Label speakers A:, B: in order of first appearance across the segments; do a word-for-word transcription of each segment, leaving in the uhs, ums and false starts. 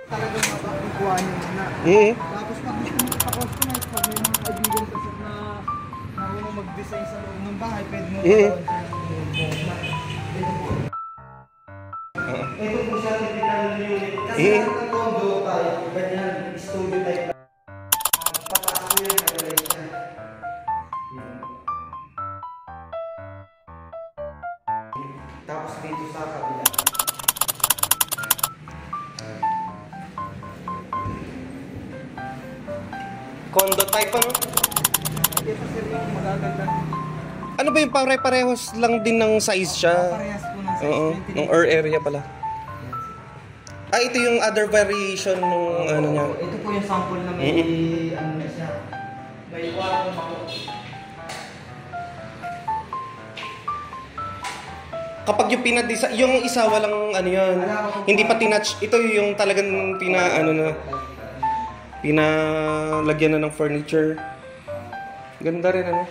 A: talagang mapapikuha nyo na.
B: Mm.
A: Tapos pag gusto mo pa-customize, pag may mga kaibigan kasi na marunong mag-design sa loob ng bahay, pwede mo
B: Mm.
A: ito po siya typical unit. Kasi
B: Mm.
A: lahat ng condo tayo, ganyan, studio type. Pataas ko yan, nagalay siya. Tapos dito sa kabila.
B: Condo type ano?
A: Ito sir yung magaganda.
B: Ano ba yung pare-parehos lang din ng size siya?
A: Parehas po ng size.
B: Oo, ng air area pala. Ah, ito yung other variation nung ano niya.
A: Ito po yung sample na may mm-hmm. ano na siya. May kwarto ako.
B: Kapag yung pina-design, yung isa walang ano yun, hindi pa tinatch. Ito yung talagang pina ano na pinalagyan na ng furniture. Ganda rin ano.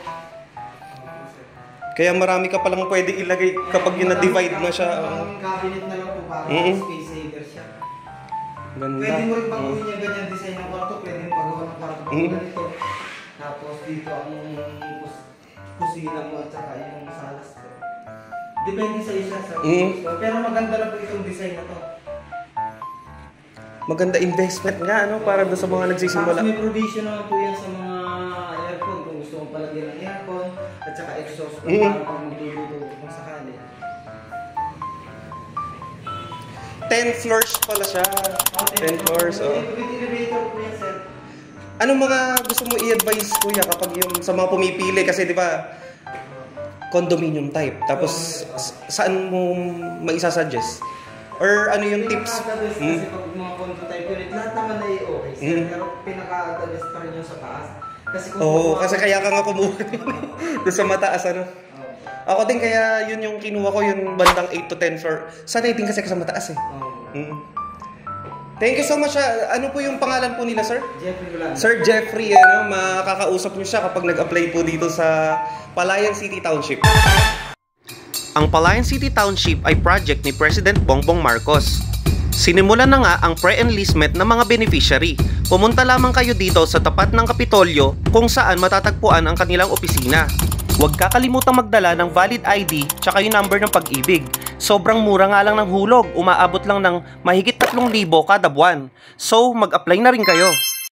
B: Kaya marami ka palang pwede ilagay kapag yung na-divide na siya.
A: Ang cabinet na lang po para
B: mm-hmm.
A: space saver siya.
B: Ganda.
A: Pwede mo rin baguhin niya ganyan design ng kwarto, pwede mo pagawa ng kwarto pag
B: mm-hmm.
A: ganito. Tapos dito ang kusina mo at saka yung salas ko. Depende sa isa sa
B: mm-hmm.
A: gusto. Pero maganda lang po itong design na to.
B: Maganda investment nga ano para doon sa mga nagsisimula.
A: Tapos may provision naman po yan sa mga aircon kung gusto mong palagyan ng aircon at saka exhaust kung mm-hmm. para pag magluluto kung sakali.
B: ten floors pala siya.
A: Oh,
B: ten floors. Oh.
A: With elevator po yan, sir.
B: Anong mga gusto mo i-advise kuya kapag yung sa mga pumipili kasi di ba condominium type. Tapos saan mo maisa-suggest? Or ano yung tips?
A: Pinaka-the-best
B: hmm?
A: kasi pag mga condo type unit, lahat naman ay okay, sir.
B: Hmm.
A: Pero pinaka-the-best pa rin yung sa taas. Kasi kung
B: Oo, oh,
A: kumuha
B: kasi
A: ko-
B: kaya ka nga kumuha doon sa mataas ano. Ako din kaya yun yung kinuha ko yung bandang eight to ten floor. Sanay din kasi sa mataas eh.
A: Oh.
B: Mm. Thank you so much. ah. Ano po yung pangalan po nila, sir?
A: Jeffrey Rolando.
B: Sir Jeffrey, ano, makakausap niyo siya kapag nag-apply po dito sa Palayan City Township. Ang Palayan City Township ay project ni President Bongbong Marcos. Sinimulan na nga ang pre-enlistment ng mga beneficiary. Pumunta lamang kayo dito sa tapat ng Kapitolyo kung saan matatagpuan ang kanilang opisina. Huwag kakalimutang magdala ng valid I D tsaka yung number ng pag-ibig. Sobrang mura nga lang ng hulog, umaabot lang ng mahigit tatlong libo kada buwan. So, mag-apply na rin kayo.